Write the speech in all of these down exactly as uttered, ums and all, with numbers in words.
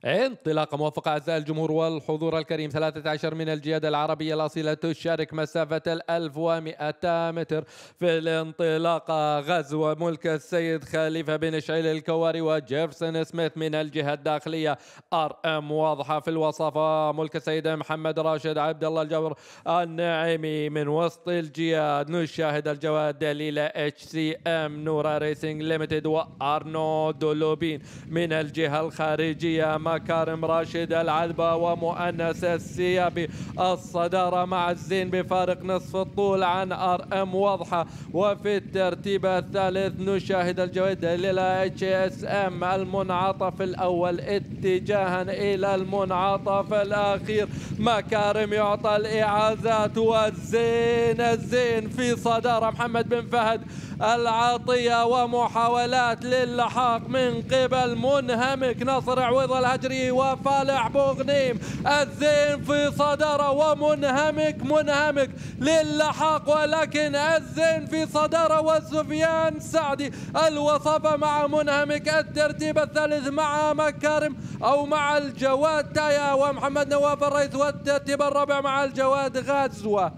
انطلاقة موفقة أعزائي الجمهور والحضور الكريم. ثلاثة عشر من الجيادة العربية الأصيلة تشارك مسافة الألف ومئتا متر في الانطلاقة. غزو ملك السيد خليفة بن شعيل الكواري وجيفرسون سميث من الجهة الداخلية. ار ام واضحة في الوصفة. ملك السيد محمد راشد عبد الله الجبر النعيمي من وسط الجياد. نشاهد الجواد دليلة اتش سي ام نورا ريسنج ليمتد وارنو دولوبين من الجهة الخارجية. مكارم راشد العذبة ومؤنس السيابي الصدارة مع الزين بفارق نصف الطول عن ار ام واضحة. وفي الترتيب الثالث نشاهد الجواد دليلة اتش اس ام المنعطف الاول اتجاها الى المنعطف الاخير. مكارم يعطى الاعازات والزين الزين في صدارة. محمد بن فهد العطية ومحاولات للحاق من قبل منهمك نصر عويض الهجري وفالح بوغنيم. الزين في صدارة ومنهمك منهمك للحاق ولكن الزين في صدارة. وسفيان سعدي الوصفة مع منهمك. الترتيب الثالث مع مكارم أو مع الجواد تايا ومحمد نواف الرئيس. والترتيب الرابع مع الجواد غزوة.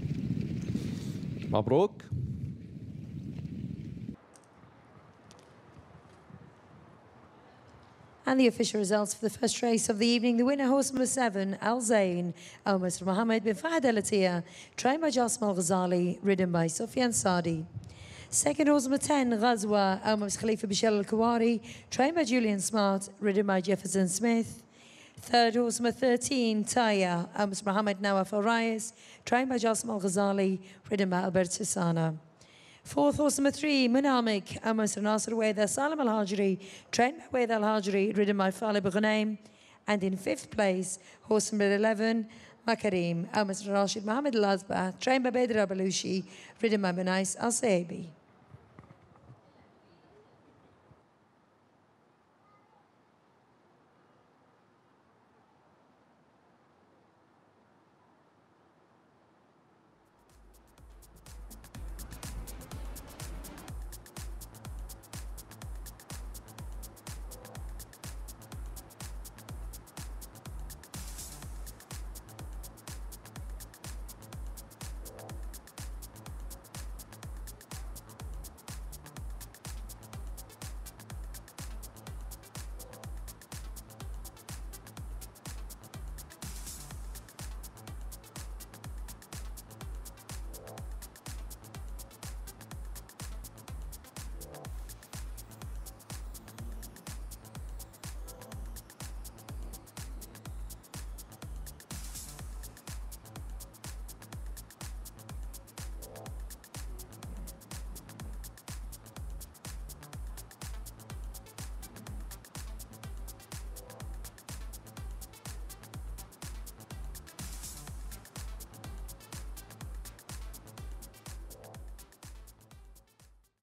مبروك. And the official results for the first race of the evening. The winner, horse number seven, Al Zain, Al Mister Mohammed bin Fahad Al Atiyah, trained by Jasmal Al Ghazali, ridden by Sufyan Sadi. Second, horse number ten, Ghazwa, Al Mister Khalifa Bishal Al Kawari, trained by Julian Smart, ridden by Jefferson Smith. Third, horse number thirteen, Taya, Al Mister Mohammed Nawaf Al Rayas, trained by Jasmal Al Ghazali, ridden by Albert Sissana. Fourth, horse number three, Munamik, Al Mister Nasser Weda Salam Al Hajri, trained by Weda Al Hajri, ridden by Falib Ghunaim. And in fifth place, horse number eleven, Makarim, Al Mister Rashid Mohammed Al Azba, trained by Badr Abalushi, ridden by Benais Al Saibi.